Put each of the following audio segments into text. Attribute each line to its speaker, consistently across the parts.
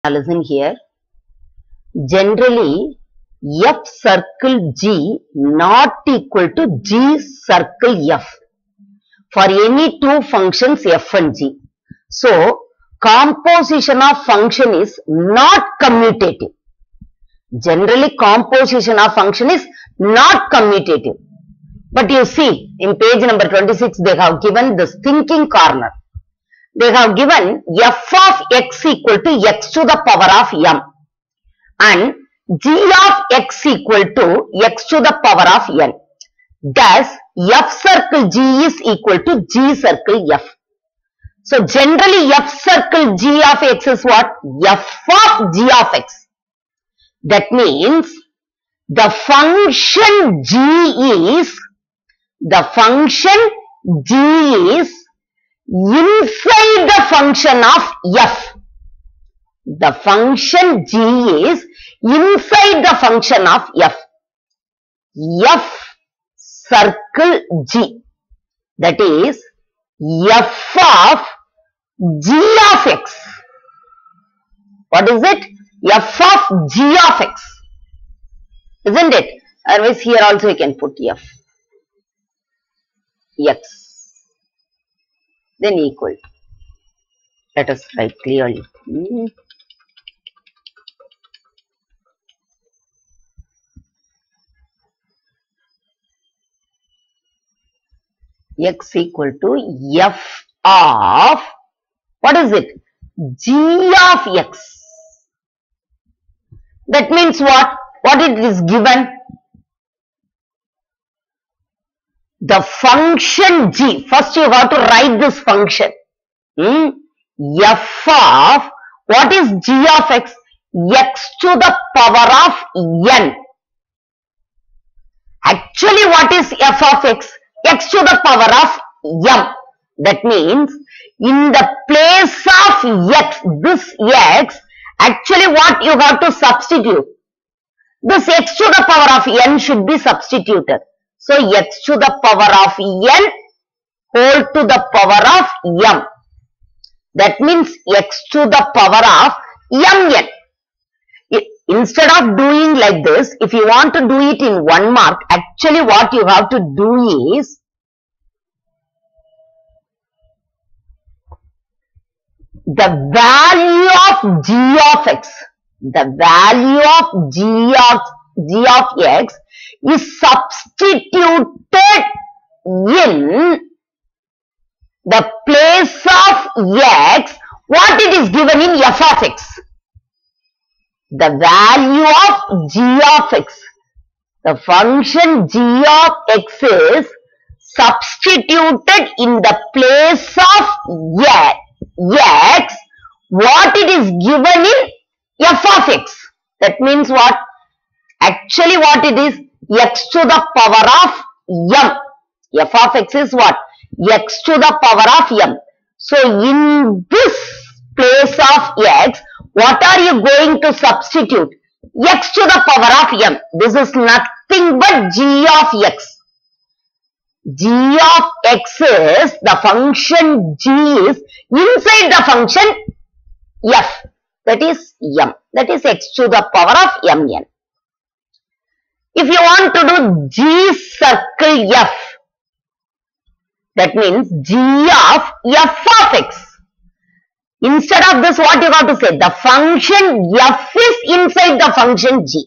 Speaker 1: Listen here. Generally, F circle G not equal to G circle F for any two functions F and G. So, composition of function is not commutative. Generally, composition of function is not commutative. But you see, in page number 26, they have given this thinking corner. They have given f of x equal to x to the power of m and g of x equal to x to the power of n. Thus, f circle g is equal to g circle f. So, generally f circle g of x is what? F of g of x. That means, the function g is inside the function of f. The function g is inside the function of f. F circle g. That is f of g of x. What is it? F of g of x. Isn't it? Otherwise here also you can put f. X. Then equal to. Let us write clearly. X equal to f of, what is it? G of x. That means what? What it is given? The function g. First you have to write this function. F of, what is g of x? X to the power of n. Actually what is f of x? X to the power of m. That means in the place of x, this x, actually what you have to substitute? This x to the power of n should be substituted. So, x to the power of n whole to the power of m. That means x to the power of mn. Instead of doing like this, if you want to do it in 1 mark, actually what you have to do is, the value of g of x, the value of g of x is substituted in the place of x, what it is given in f of x. The value of g of x, the function g of x is substituted in the place of x, what it is given in f of x. That means what? Actually what it is? X to the power of m. F of x is what? X to the power of m. So, in this place of x, what are you going to substitute? X to the power of m. This is nothing but g of x. G of x is, the function g is inside the function f. That is m. That is x to the power of mn. If you want to do g circle f, that means g of f of x. Instead of this, what you have to say? The function f is inside the function g.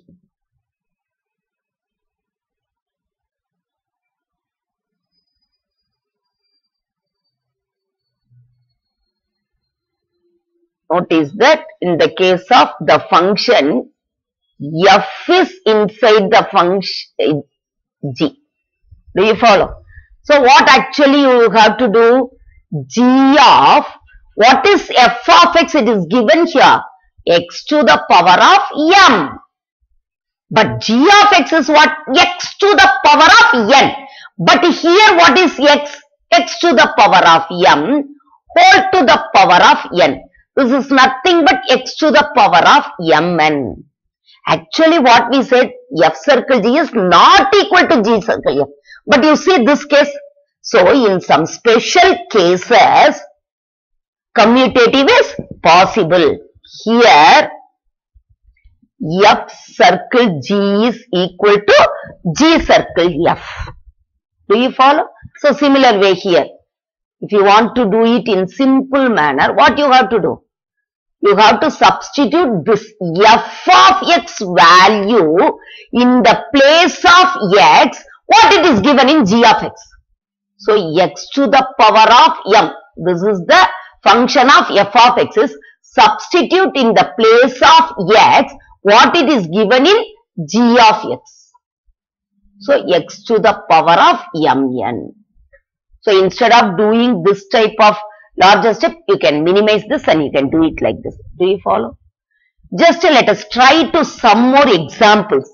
Speaker 1: Notice that in the case of the function, f is inside the function g. Do you follow? So, what actually you have to do? G of, what is f of x? It is given here, x to the power of m. But g of x is what? X to the power of n. But here what is x? X to the power of m whole to the power of n. This is nothing but x to the power of mn. Actually what we said, f circle g is not equal to g circle f. But you see this case. So, in some special cases, commutative is possible. Here F circle G is equal to G circle F. Do you follow? So similar way here. If you want to do it in simple manner, what you have to do? You have to substitute this F of X value in the place of X, what it is given in G of X. So X to the power of M. This is the function of F of X is substitute in the place of X what it is given in G of X. So X to the power of Mn. So instead of doing this type of larger step, you can minimize this and you can do it like this. Do you follow? Just let us try to some more examples.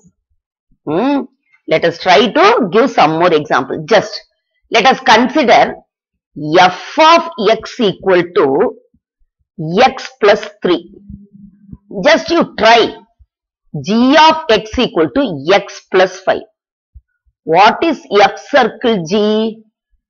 Speaker 1: Let us try to give some more examples. Just let us consider F of X equal to X plus 3. Just you try G of X equal to X plus 5. What is F circle G?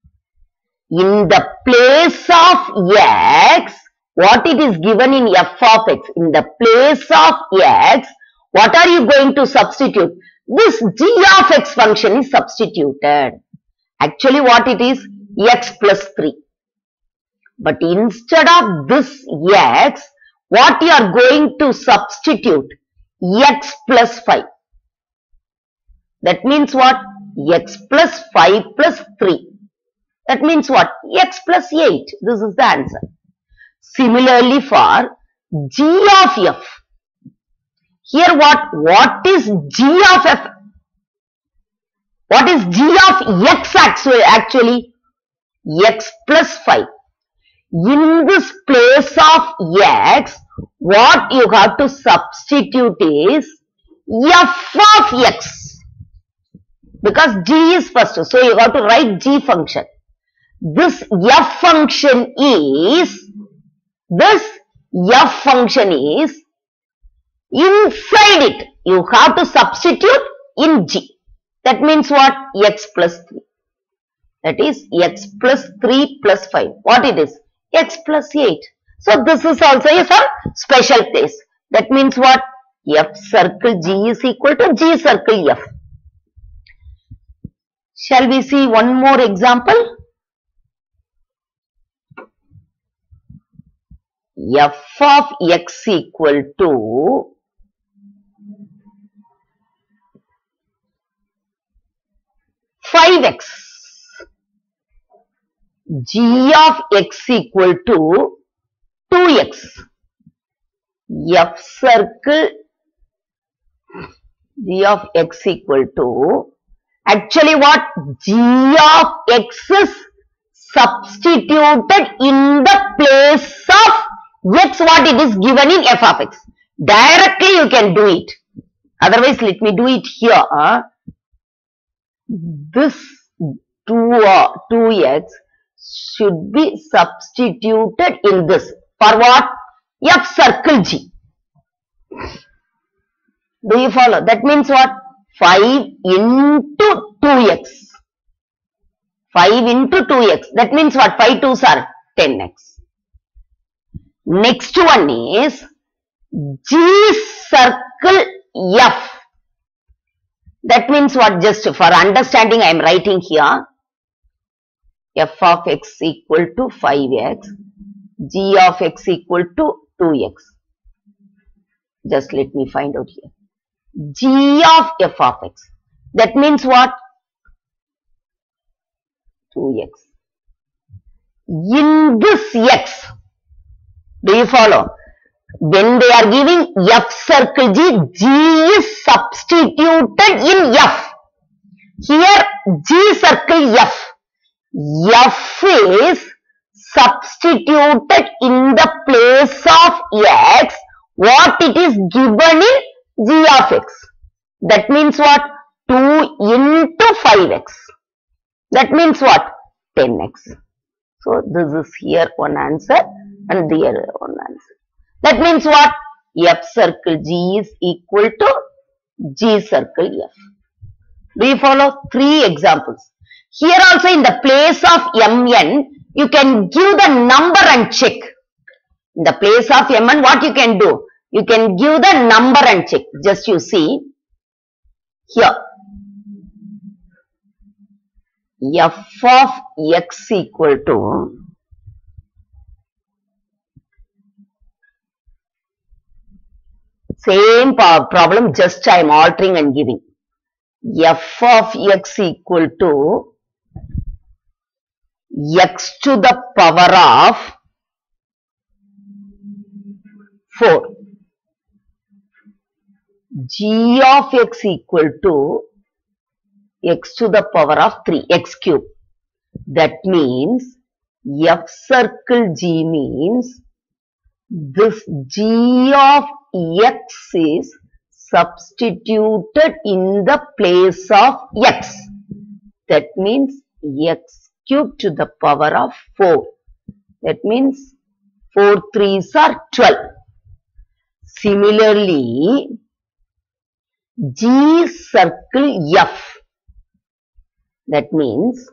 Speaker 1: In the place of X, what it is given in F of X, in the place of X, what are you going to substitute? This G of X function is substituted. Actually what it is? X plus 3. But instead of this X, what you are going to substitute? X plus 5. That means what? X plus 5 plus 3. That means what? X plus 8. This is the answer. Similarly for G of F. Here what is G of F? What is G of X actually? X plus 5. In this place of X, what you have to substitute is F of X. Because G is first. So you have to write G function. This F function is inside it. You have to substitute in G. That means what? X plus 3. That is X plus 3 plus 5. What it is? X plus 8. So this is also a special case. That means what? F circle G is equal to G circle F. Shall we see one more example? F of X equal to (5x). G of X equal to 2x. F circle G of X equal to, actually what? G of X is substituted in the place of X what it is given in F of X. Directly you can do it. Otherwise let me do it here. This 2x should be substituted in this. For what? F circle G. Do you follow? That means what? 5 into 2x. 5 into 2x. That means what? 5 2s are 10x. Next one is G circle F. That means what? Just for understanding I am writing here. F of X equal to 5x. G of X equal to 2x. Just let me find out here. G of F of X. That means what? 2x. In this X. Do you follow? When they are giving F circle G, G is substituted in F. Here G circle F. F is substituted in the place of X what it is given in G of X. That means what? 2 into 5x. That means what? 10x. So this is here one answer and the other one answer. That means what? F circle G is equal to G circle F. Do you follow? 3 examples. Here also in the place of Mn, you can give the number and check. In the place of Mn, what you can do? You can give the number and check. Just you see here. F of x equal to same problem, just I am altering and giving. F of x equal to x to the power of 4. G of x equal to x to the power of 3, x cube. That means F circle G means this G of x is substituted in the place of x. That means x cube to the power of 4. That means 4 3s are 12. Similarly, G circle F. That means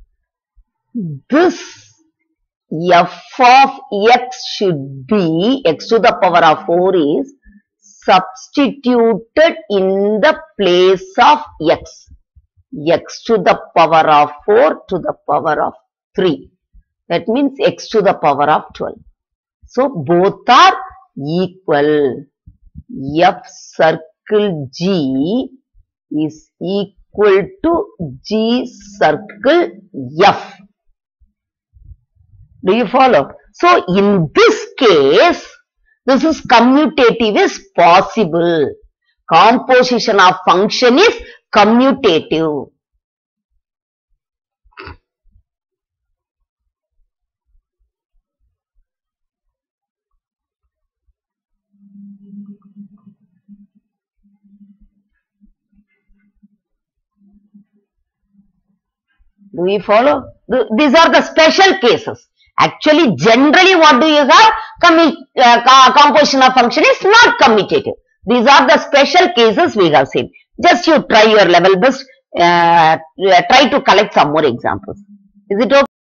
Speaker 1: this F of x should be x to the power of 4 is substituted in the place of x. X to the power of 4 to the power of 3. That means x to the power of 12. So both are equal. F circle G is equal to G circle F. Do you follow? So in this case, this is commutative is possible. Composition of function is commutative. Do you follow? These are the special cases. Actually, generally what do you have? Composition of function is not commutative. These are the special cases we have seen. Just you try your level best, try to collect some more examples. Is it okay?